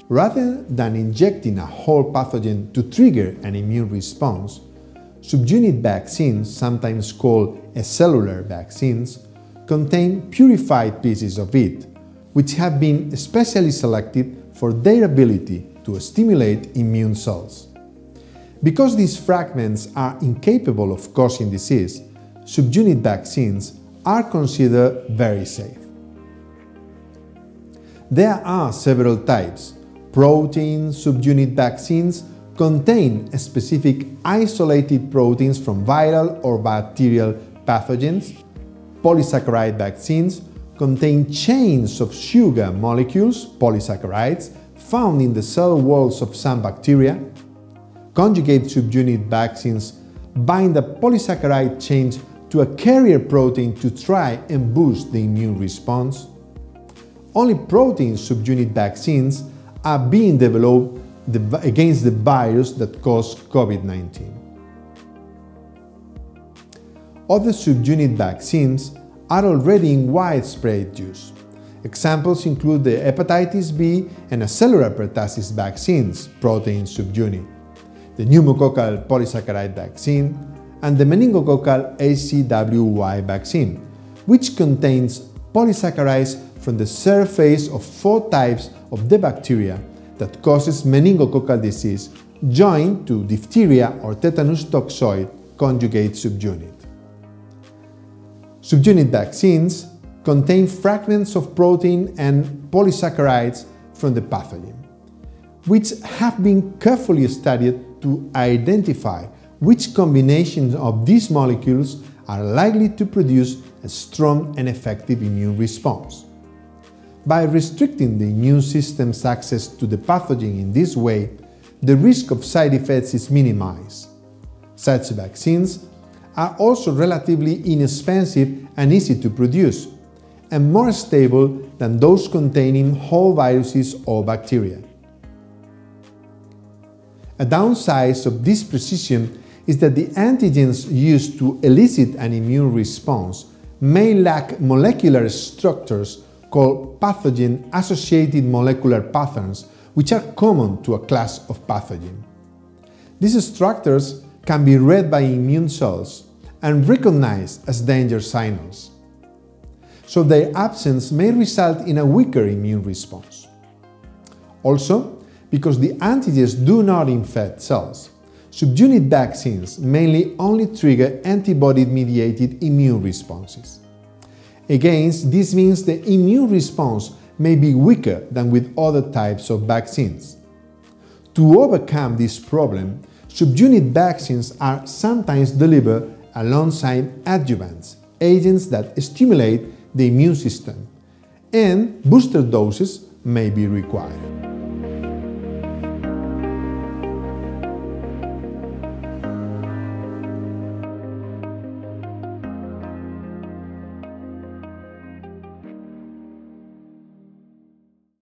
Rather than injecting a whole pathogen to trigger an immune response, subunit vaccines, sometimes called acellular vaccines, contain purified pieces of it, which have been specially selected for their ability to stimulate immune cells. Because these fragments are incapable of causing disease, subunit vaccines are considered very safe. There are several types. Protein subunit vaccines contain specific isolated proteins from viral or bacterial pathogens. Polysaccharide vaccines contain chains of sugar molecules, polysaccharides, found in the cell walls of some bacteria. Conjugate subunit vaccines bind the polysaccharide chains to a carrier protein to try and boost the immune response. Only protein subunit vaccines are being developed against the virus that caused COVID-19. Other subunit vaccines are already in widespread use. Examples include the hepatitis B and acellular pertussis vaccines, protein subunit, the pneumococcal polysaccharide vaccine, and the meningococcal MenACWY vaccine, which contains polysaccharides from the surface of 4 types of the bacteria that causes meningococcal disease, joined to diphtheria or tetanus toxoid conjugate subunit. Subunit vaccines contain fragments of protein and polysaccharides from the pathogen, which have been carefully studied to identify which combinations of these molecules are likely to produce a strong and effective immune response. By restricting the immune system's access to the pathogen in this way, the risk of side effects is minimized. Such vaccines are also relatively inexpensive and easy to produce, and more stable than those containing whole viruses or bacteria. A downside of this precision is that the antigens used to elicit an immune response may lack molecular structures called pathogen-associated molecular patterns, which are common to a class of pathogen. These structures can be read by immune cells and recognized as danger signals, so their absence may result in a weaker immune response. Also, because the antigens do not infect cells, subunit vaccines mainly only trigger antibody-mediated immune responses. Again, this means the immune response may be weaker than with other types of vaccines. To overcome this problem, subunit vaccines are sometimes delivered alongside adjuvants, agents that stimulate the immune system, and booster doses may be required.